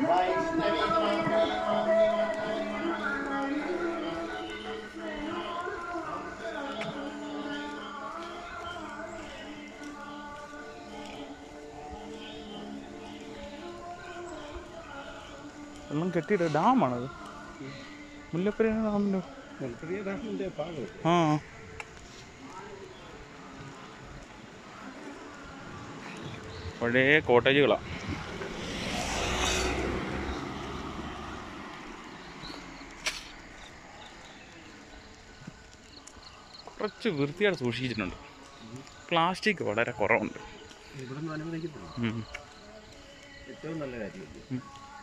വെള്ളം കെട്ടിയിട്ട് ഡാമാണത്. മുല്ലപ്പെരിയാർ ഡാമിൻ്റെ ഭാഗം. ആ പഴയ കോട്ടേജുകളാണ്. കുറച്ച് വൃത്തിയായിട്ട് സൂക്ഷിച്ചിട്ടുണ്ട്. പ്ലാസ്റ്റിക് വളരെ കുറവുണ്ട്. ഏറ്റവും നല്ല കാര്യം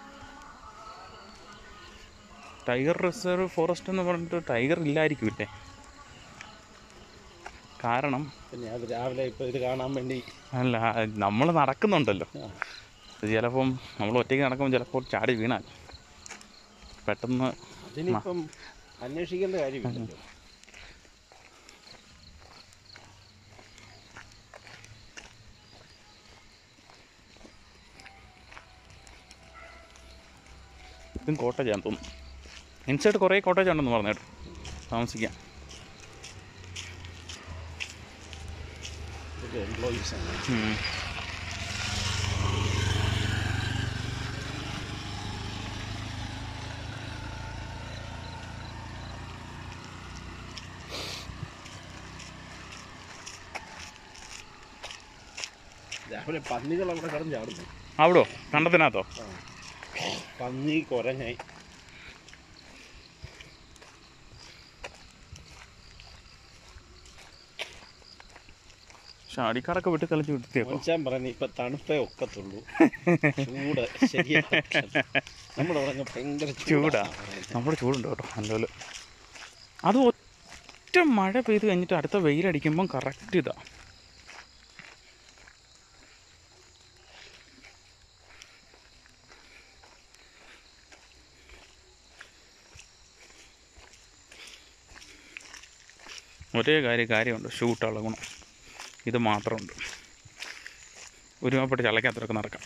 ടൈഗർ റിസർവ് ഫോറസ്റ്റ് എന്ന് പറഞ്ഞിട്ട് ടൈഗർ ഇല്ലായിരിക്കുമില്ലേ? കാരണം അത് രാവിലെ ഇപ്പോൾ ഇത് കാണാൻ വേണ്ടി അല്ല, നമ്മൾ നടക്കുന്നുണ്ടല്ലോ. ചിലപ്പം നമ്മൾ ഒറ്റയ്ക്ക് നടക്കുമ്പോൾ ചിലപ്പോൾ ചാടി വീണാൽ പെട്ടെന്ന് അതിനിപ്പം അന്വേഷിക്കേണ്ട കാര്യമില്ലല്ലോ. ഇതും കോട്ടേജാന്ന് തോന്നുന്നു. ഇൻസൈഡ് കുറേ കോട്ടേജ് ഉണ്ടെന്ന് പറഞ്ഞിട്ട് താമസിക്കാം. രാവിലെ പന്നികൾ അവിടെ കിടന്ന് ചാടുന്നു. അവിടോ കണ്ടത്തിനകത്തോ? പന്നി കുരങ്ങായി ഷാടിക്കാടൊക്കെ വിട്ട് കളിച്ച് വിട്ടേക്കാൻ പറഞ്ഞു. ഇപ്പൊ തണുപ്പേ ഒക്കത്തുള്ളൂ, ചൂട് ശരിയാ. നമ്മളവിടെ ഭയങ്കര ചൂടാ. നമ്മുടെ ചൂടുണ്ട് കേട്ടോ നല്ലപോലെ. അത് ഒറ്റ മഴ പെയ്ത് കഴിഞ്ഞിട്ട് അടുത്ത വെയിലടിക്കുമ്പം കറക്റ്റ് ഇതാ. ഒരേ കാര്യമുണ്ട്, ഷൂട്ടുള്ള ഗുണം ഇത് മാത്രമുണ്ട്. ഒരുമാപ്പെട്ട് ചള്ളക്കകത്തൊക്കെ നടക്കാം.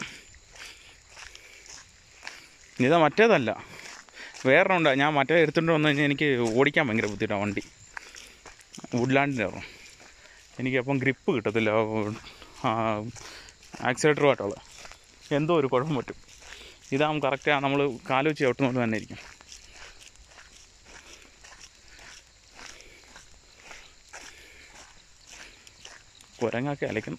ഇതാ മറ്റേതല്ല, വേറൊന്നുണ്ട്. ഞാൻ മറ്റേ എടുത്തുകൊണ്ട് വന്നു കഴിഞ്ഞാൽ എനിക്ക് ഓടിക്കാൻ ഭയങ്കര ബുദ്ധിമുട്ടാണ് വണ്ടി. വുഡ്ലാൻഡിൻ്റെ ആയിരുന്നു. എനിക്കപ്പം ഗ്രിപ്പ് കിട്ടത്തില്ല, ആക്സിലേറ്ററുമായിട്ടുള്ള എന്തോ ഒരു കുഴപ്പം പറ്റും. ഇതാകുമ്പോൾ കറക്റ്റ് നമ്മൾ കാല് വെച്ച് ചവിട്ടുന്ന പോലെ തന്നെ ഇരിക്കും. കുരങ്ങൊക്കെ അലയ്ക്കുന്നു.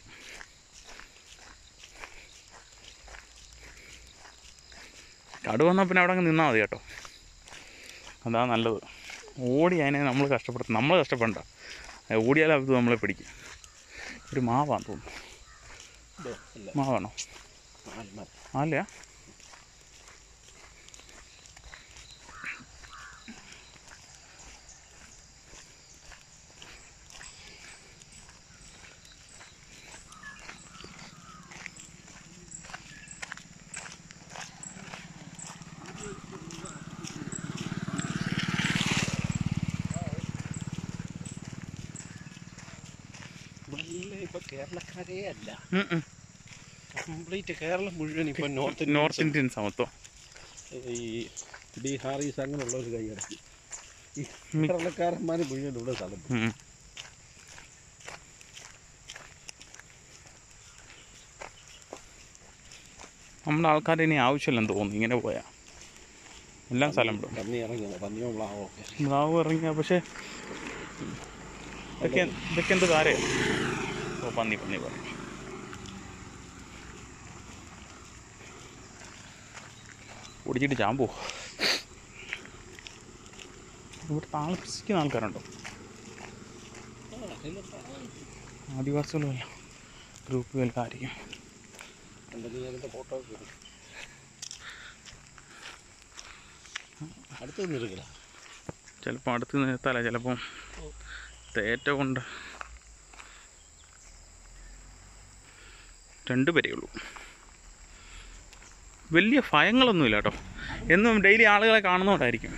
കടു വന്നാൽ പിന്നെ അവിടെ അങ്ങ് നിന്നാൽ മതി കേട്ടോ, അതാ നല്ലത്. ഓടി അതിനെ നമ്മൾ കഷ്ടപ്പെടണ്ട. ഓടിയാലും അത് നമ്മളെ പിടിക്കും. ഒരു മാവാന്ന് തോന്നുന്നു. മാവാണോ? അല്ല, ഇപ്പൊ കേരളക്കാരേ അല്ല, കംപ്ലീറ്റ് കേരളം മുഴുവൻ ഇപ്പൊ നോർത്ത് ഇന്ത്യൻ സമത്വം. ഈ ബീഹാറീസ് അങ്ങനെയുള്ള ഒരു കൈയടക്കി ഈ കേരളക്കാരന്മാർ മുഴുവൻ ഇവിടെ സ്ഥലം. നമ്മുടെ ആൾക്കാരുടെ ഇനി ആവശ്യമില്ലെന്ന് തോന്നുന്നു ഇങ്ങനെ പോയാൽ. എല്ലാം സ്ഥലം വിടും. പന്നിയോ മ്ലാവ് ഇറങ്ങിയ. പക്ഷേ ഇതൊക്കെ എന്ത് കാര്യം? ഓ പന്നി ഓടിച്ചിട്ട് ചാമ്പോ. ഇവിടെ താമസിക്കുന്ന ആൾക്കാരുണ്ടോ? ആദിവാസികളുമല്ല, ഗ്രൂപ്പുകൾക്കായിരിക്കും. ഫോട്ടോ അടുത്ത് നിന്നിരിക്കില്ല. ചിലപ്പോൾ അടുത്ത് നിർത്താല, ചിലപ്പം തേറ്റ കൊണ്ട് 2 പേരേ ഉള്ളൂ. വലിയ ഭയങ്ങളൊന്നുമില്ല കേട്ടോ. എന്നും ഡെയിലി ആളുകളെ കാണുന്നതുകൊണ്ടായിരിക്കും.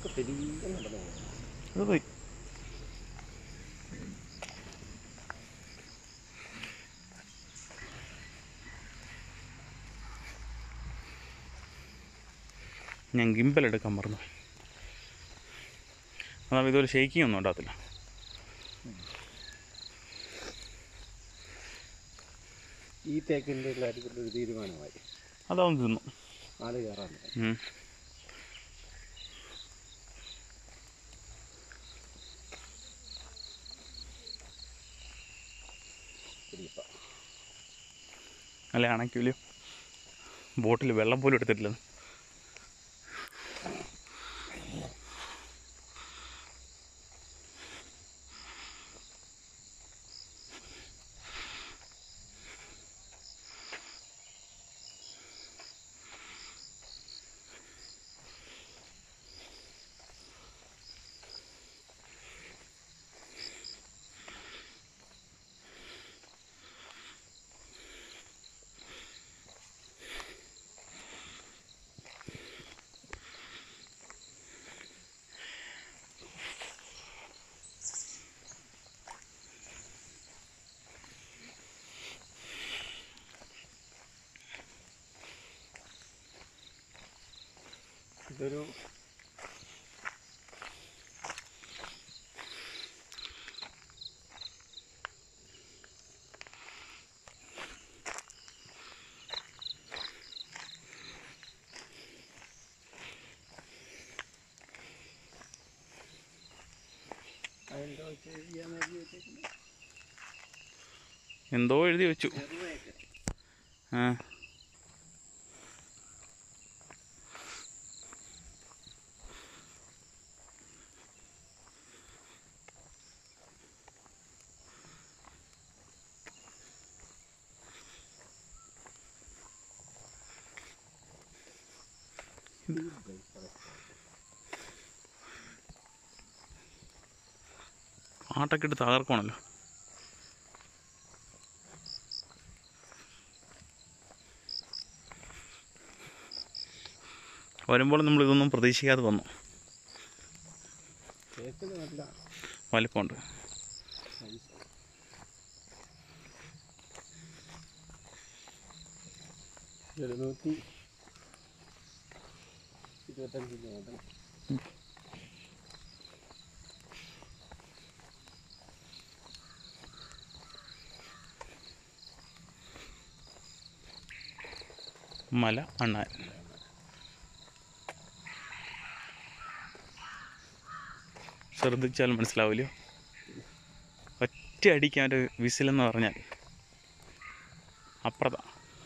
അതൊക്കെ പെരിയ നടന്നു അത് പോയി. ഞാൻ ഗിംബൽ എടുക്കാൻ മറന്നു. അതാവുമ്പോൾ ഇതുപോലെ ഷെയ്ക്കിംഗ് ഒന്നും ഉണ്ടാകത്തില്ല. ഈ തേക്കിൻ്റെ കാര്യത്തിലൊരു തീരുമാനമായി. അതാവും തിന്നു ആള് കയറാൻ അല്ല അണക്കില്ല. ബോട്ടിൽ വെള്ളം പോലും എടുത്തിട്ടില്ല. ഇതൊരു എന്തോ എഴുതി വെച്ചു. ആ ആട്ടൊക്കെ ഇട്ട് തകർക്കണമല്ലോ. വരുമ്പോൾ നമ്മൾ ഇതൊന്നും പ്രതീക്ഷിക്കാതെ വന്നു. വലിപ്പമുണ്ട്. മല അണ്ണാൻ. ശ്രദ്ധിച്ചാൽ മനസ്സിലാവില്ലോ. ഒറ്റ അടിക്കാൻ ഒരു വിസിലെന്ന് പറഞ്ഞാൽ അപ്പുറത്താ.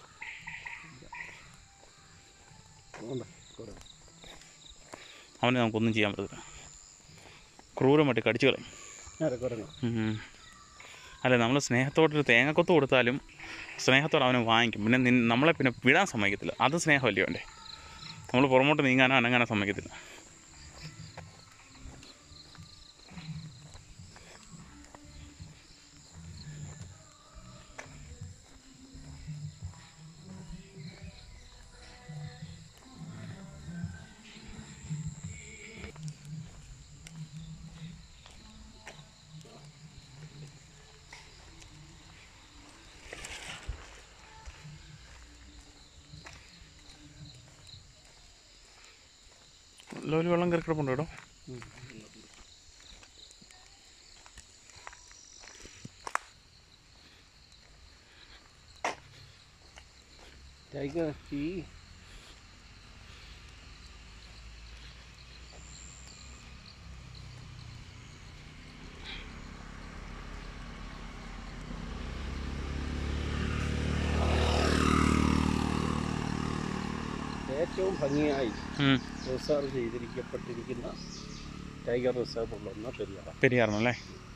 അവനെ നമുക്കൊന്നും ചെയ്യാൻ പറ്റത്തില്ല. ക്രൂരമായിട്ട് കടിച്ചു കളയും. അല്ല, നമ്മൾ സ്നേഹത്തോടൊരു തേങ്ങക്കൊത്ത് കൊടുത്താലും സ്നേഹത്തോടെ അവനെ വാങ്ങിക്കും. പിന്നെ നമ്മളെ പിന്നെ വിടാൻ സമ്മതിക്കത്തില്ല. അത് സ്നേഹമല്ലേ അവൻ്റെ. നമ്മൾ പുറമോട്ട് നീങ്ങാനോ അനങ്ങാനോ സമ്മതിക്കത്തില്ല. ഒരു വെള്ളം കയറി കിടപ്പുണ്ടോ കേട്ടോ? ഏറ്റവും ഭംഗിയായി റിസർവ് ചെയ്തിരിക്കപ്പെട്ടിരിക്കുന്ന ടൈഗർ റിസർവ് ഉള്ളൊന്ന് പെരിയാറാണല്ലേ?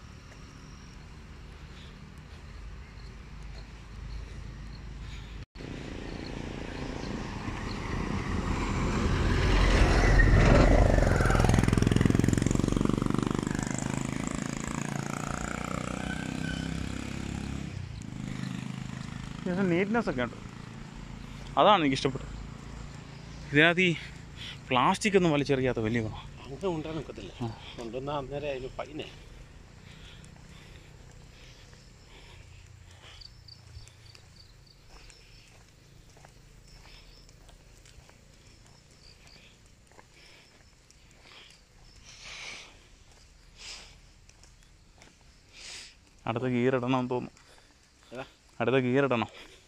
നീറ്റ്നെസ് ഒക്കെ ഉണ്ട്. അതാണ് എനിക്കിഷ്ടപ്പെട്ടത്. ഇതിനകത്ത് ഈ പ്ലാസ്റ്റിക് ഒന്നും വലിച്ചെറിയാത്ത വലിയ ഗുണം. അങ്ങനെ കൊണ്ടുവരാൻ നിൽക്കത്തില്ല. കൊണ്ടുവന്നാൽ അന്നേരം അതിന് ഫൈനേ. അടുത്ത ഗിയറിടണം തോന്നുന്നു. അടുത്ത ഗിയറിടണം.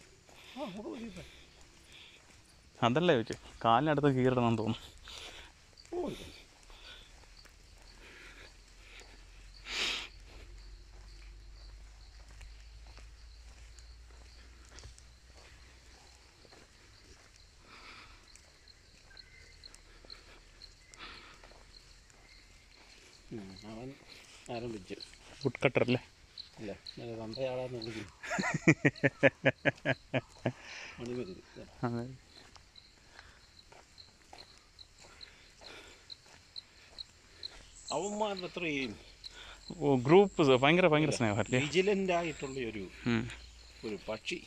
അതല്ലേ ചോദിച്ചു, കാലിനടുത്ത് ഗിയറിടണം തോന്നുന്നു. അവൻ ആരംഭിച്ചു. വുഡ് കട്ടറല്ലേ? ഇല്ല, തന്തയാളാന്ന് വിളിക്കുന്നു. അവന്മാരുടെ അത്രയും ഗ്രൂപ്പ് ഭയങ്കര സ്നേഹമല്ലേ? വിജിലൻ്റ് ആയിട്ടുള്ള ഒരു പക്ഷി.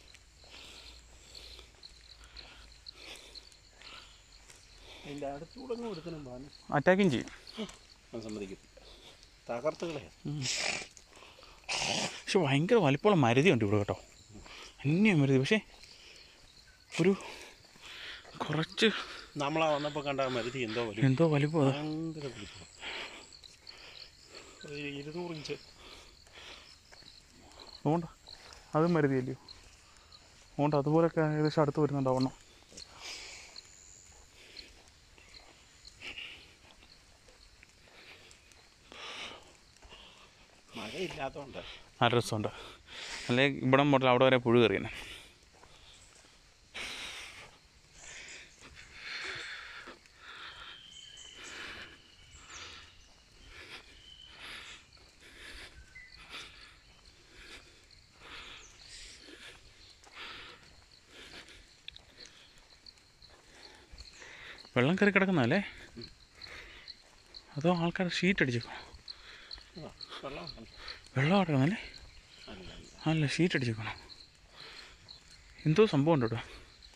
അതിൻ്റെ അടുത്തൂടെ ഒരുത്തനും പാനും അറ്റാക്കും ചെയ്യും. സമ്മതിക്കത്തില്ല, തകർത്തുകളെ. പക്ഷെ ഭയങ്കര വലിപ്പമുള്ള മരുതിയുണ്ട് ഇവിടെ കേട്ടോ, അന്യം മരുതി. പക്ഷേ ഒരു കുറച്ച് നമ്മളാ വന്നപ്പോൾ കണ്ട മരുതി എന്തോ വലിപ്പം, ഭയങ്കര വലിപ്പം. 200 ഇഞ്ച് അതുകൊണ്ട് അതും മരുതിയല്ലയോ? അതുകൊണ്ട് അതുപോലൊക്കെ ഏകദേശം അടുത്ത് വരുന്നുണ്ടാവണം. മഴയില്ലാത്തതുകൊണ്ട് നല്ല രസമുണ്ട്. അല്ലെങ്കിൽ ഇവിടെ മുതൽ അവിടെ വരെ പുഴു കയറിയനെ. വെള്ളം കയറി കിടക്കുന്നതല്ലേ? അതോ ആൾക്കാർ ഷീറ്റ് അടിച്ചേക്കോ? വെള്ളം കിടക്കുന്നല്ലേ? അല്ല, ഷീറ്റ് അടിച്ചേക്കണോ? എന്തോ സംഭവം ഉണ്ട് ഇവിടെ.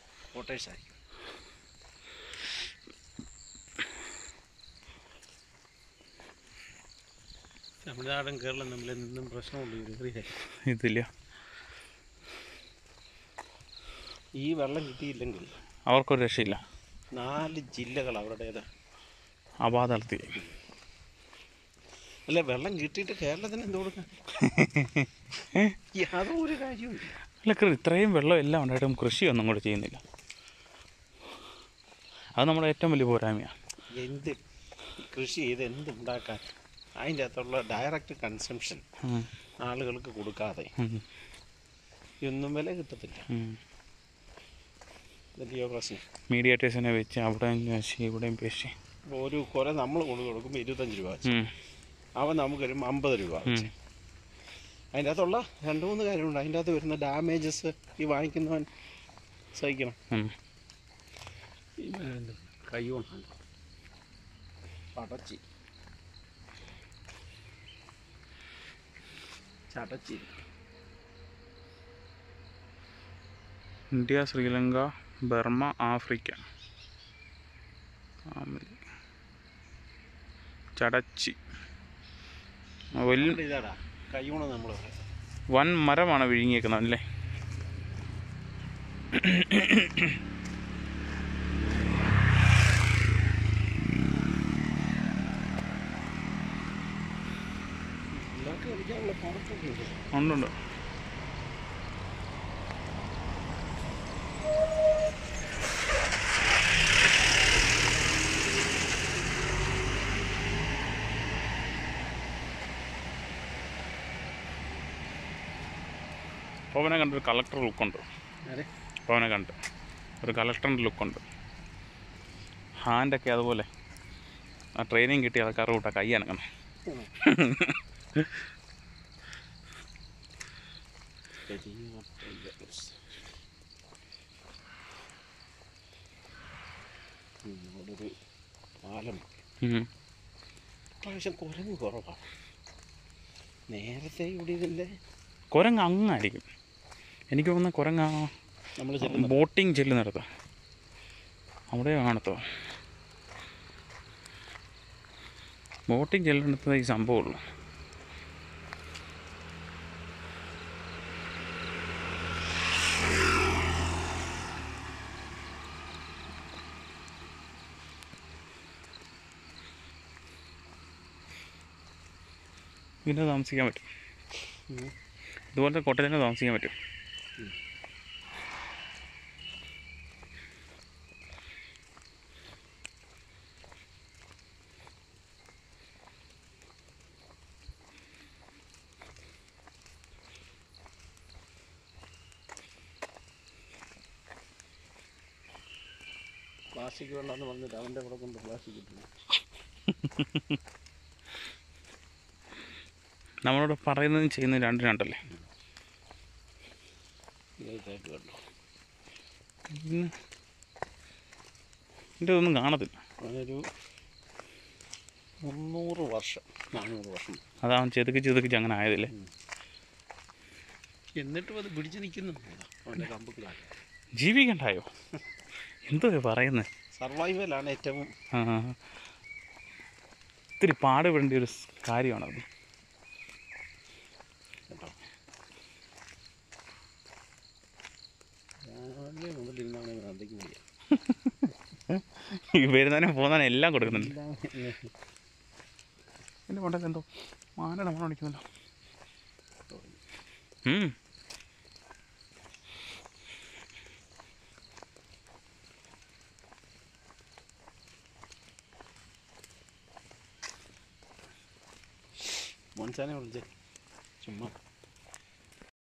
തമിഴ്നാടും കേരളം തമ്മിൽ നിന്നും പ്രശ്നമുണ്ട്. ഇതില്ല, ഈ വെള്ളം കിട്ടിയില്ലെങ്കിൽ അവർക്കൊരു രക്ഷയില്ല. 4 ജില്ലകൾ അവരുടേത് അപാതളത്തി. അല്ല, വെള്ളം കിട്ടിയിട്ട് കേരളത്തിന് എന്ത് കൊടുക്കാൻ? യാതൊരു കാര്യവും അല്ല, ഇത്രയും വെള്ളം എല്ലാം ഉണ്ടായിട്ടും കൃഷിയൊന്നും കൂടെ ചെയ്യുന്നില്ല. അത് നമ്മുടെ ഏറ്റവും വലിയ പോരായ്മയാണ്. എന്ത് കൃഷി ചെയ്ത് എന്തുണ്ടാക്കാൻ? അതിൻ്റെ അകത്തുള്ള ഡയറക്റ്റ് കൺസംഷൻ ആളുകൾക്ക് കൊടുക്കാതെ ഒന്നും വില കിട്ടത്തില്ല. വലിയ പ്രശ്നം. മീഡിയേറ്റേഴ്സിനെ വെച്ച് അവിടെയും പേശി ഇവിടെയും പേശി ഒരു കുര നമ്മൾ കൊടുക്കുമ്പോൾ 25 രൂപ വെച്ച്, അവൻ നമുക്ക് വരുമ്പോൾ 50 രൂപ വെച്ച്. അതിൻ്റെ അകത്തുള്ള 2-3 കാര്യമുണ്ട്. അതിൻ്റെ അകത്ത് വരുന്ന ഡാമേജസ് ഈ വാങ്ങിക്കുന്നവൻ സഹിക്കണം. കൈ കൊണ്ടാണ് ചടച്ചി. ഇന്ത്യ, ശ്രീലങ്ക, ബർമ്മ, ആഫ്രിക്ക, ചടച്ചി. ഇതാടാ കൈ കൊണ്ട് നമ്മൾ വൻ മരമാണ് വിഴുങ്ങിയേക്കുന്നത് അല്ലേ? ഉണ്ട്. പവനെ കണ്ടൊരു കളക്ടർ ലുക്കുണ്ട്. പവനെ കണ്ട് ഒരു കളക്ടറിൻ്റെ ലുക്കുണ്ട്. ഹാൻഡൊക്കെ അതുപോലെ ആ ട്രെയിനിങ് കിട്ടിയ ആൾക്കാരുടെ കൂട്ടാ കൈ അനക്കണം. പ്രാവശ്യം കുരങ്ങ് കുറവാണ്. നേരത്തെ ഇവിടെ ഇതിൻ്റെ കുരങ്ങ് അങ്ങായിരിക്കും. എനിക്ക് തോന്നുന്ന കുരങ്ങ നമ്മൾ ബോട്ടിങ് ചെല്ലുന്നിടത്ത് അവിടെ കാണത്തോ. ബോട്ടിൽ ചെല്ലുന്നിടത്ത് ഈ സംഭവമുള്ളൂ. പിന്നെ താമസിക്കാൻ പറ്റും. ഇതുപോലത്തെ കോട്ടയിൽ തന്നെ താമസിക്കാൻ പറ്റും. പ്ലാസ്റ്റിക് വേണ്ടെന്ന് പറഞ്ഞിട്ട് അവൻ്റെ കൂടെ കൊണ്ട് പ്ലാസ്റ്റിക് കിട്ടുന്നു. നമ്മളോട് പറയുന്നതും ചെയ്യുന്നതും രണ്ടും രണ്ടല്ലേ. കണ്ടോ പിന്നെ എൻ്റെ ഒന്നും കാണത്തില്ല. ഒരു 300 വർഷം 400 വർഷം അതാണ് ചെതുക്കിച്ച് അങ്ങനെ ആയതില്ലേ. എന്നിട്ടും അത് പിടിച്ചു നിൽക്കുന്നുണ്ട് അവൻ്റെ കമ്പുകളാണ്. ജീവിക്കണ്ടായോ? എന്തോ പറയുന്നത്? സർവൈവലാണ് ഏറ്റവും ഇത്തിരി പാടുപെടേണ്ട ഒരു കാര്യമാണത്. കേട്ടോ രാവിലെ മുതലിരുന്നാണ് അന്തയ്ക്ക് മതിയാണ്. വരുന്നതിനും പോകുന്നതിനും എല്ലാം കൊടുക്കുന്നുണ്ട്. എൻ്റെ കൊണ്ടൊക്കെ എന്തോ മാനയുടെ മണം അടിക്കുന്നുണ്ടോ? മോൻസാനെ വിളിച്ചേ ചുമ്മാ